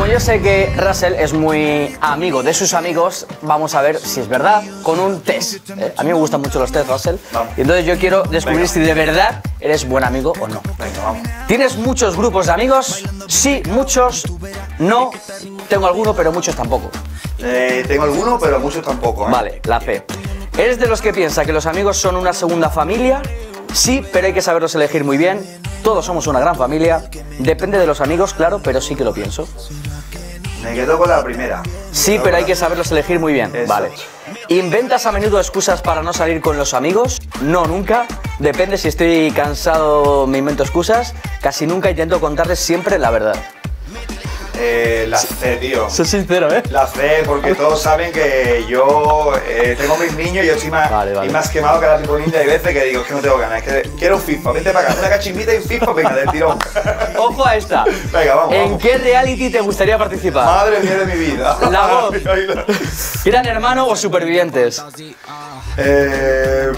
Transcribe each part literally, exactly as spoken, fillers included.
yo sé que Russell es muy amigo de sus amigos, vamos a ver si es verdad con un test. Eh, a mí me gustan mucho los test, Russell. Vamos. Y entonces yo quiero descubrir Venga. si de verdad eres buen amigo o no. Venga, vamos. ¿Tienes muchos grupos de amigos? Sí, muchos. No. Tengo alguno, pero muchos tampoco. Eh, tengo alguno, pero muchos tampoco, ¿eh? Vale, la C. ¿Eres de los que piensa que los amigos son una segunda familia? Sí, pero hay que saberlos elegir muy bien. Todos somos una gran familia. Depende de los amigos, claro, pero sí que lo pienso. Me quedo con la primera. Sí, pero hay que saberlos elegir muy bien. Eso. Vale. ¿Inventas a menudo excusas para no salir con los amigos? No, nunca. Depende, si estoy cansado me invento excusas. Casi nunca intento contarles siempre la verdad. Eh, la C, tío. Soy sincero, ¿eh? La C, porque todos saben que yo eh, tengo mis niños y yo estoy más, Vale, vale. y más quemado que la tipo niña. Hay veces que digo, es que no tengo ganas, es que quiero un FIFA, vente para acá, una cachimbita y un FIFA, venga, del tirón. Ojo a esta. Venga, vamos, ¿En vamos. qué reality te gustaría participar? Madre mía de mi vida. La voz. ¿Gran Hermano o Supervivientes? Eh...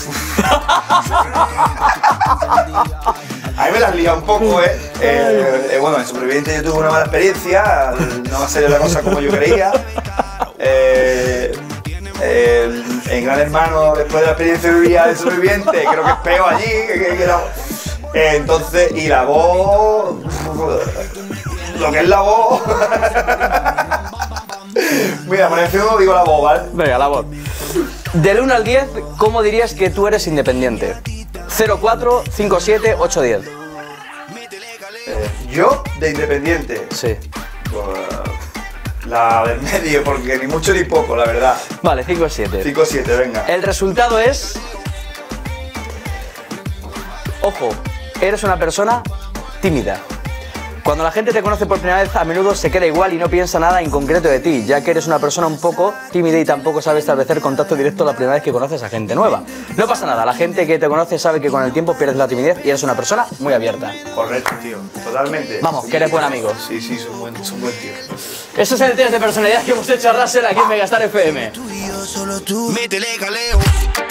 A mí me las lía un poco, ¿eh? Eh, eh, Bueno, en Superviviente yo tuve una mala experiencia, no va a ser la cosa como yo creía. Eh, eh, en Gran Hermano, después de la experiencia vivida de Superviviente, creo que es peor allí, que, que, que era- eh, entonces, y la voz... Lo que es la voz... Mira, por encima digo la voz, ¿vale? Venga, la voz. Del uno al diez, ¿cómo dirías que tú eres independiente? cero, cuatro, cinco, siete, ocho, diez. Eh, yo, de Independiente. Sí. Pues, la del medio, porque ni mucho ni poco, la verdad. Vale, cinco, siete. cinco siete, venga. El resultado es... Ojo, eres una persona tímida. Cuando la gente te conoce por primera vez, a menudo se queda igual y no piensa nada en concreto de ti, ya que eres una persona un poco tímida y tampoco sabes establecer contacto directo la primera vez que conoces a gente nueva. No pasa nada, la gente que te conoce sabe que con el tiempo pierdes la timidez y eres una persona muy abierta. Correcto, tío. Totalmente. Vamos, que eres buen amigo. Sí, sí, soy buen, soy buen tío. Eso es el test de personalidad que hemos hecho a Russell aquí en Megastar F M. Tú y yo, solo tú. Métele caleo.